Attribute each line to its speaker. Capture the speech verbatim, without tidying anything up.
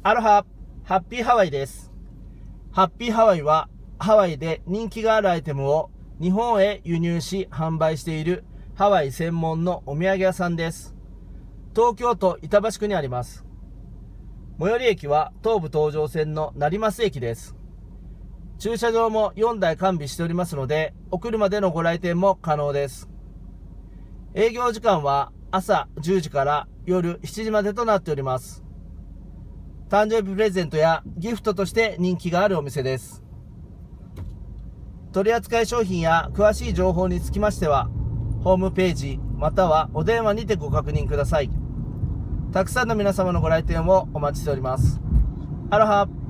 Speaker 1: アロハ、ハッピーハワイです。ハッピーハワイはハワイで人気があるアイテムを日本へ輸入し販売しているハワイ専門のお土産屋さんです。東京都板橋区にあります。最寄り駅は東武東上線の成増駅です。駐車場もよんだい完備しておりますので、お車でのご来店も可能です。営業時間は朝じゅうじから夜しちじまでとなっております。誕生日プレゼントやギフトとして人気があるお店です。取扱い商品や詳しい情報につきましては、ホームページまたはお電話にてご確認ください。たくさんの皆様のご来店をお待ちしております。アロハ。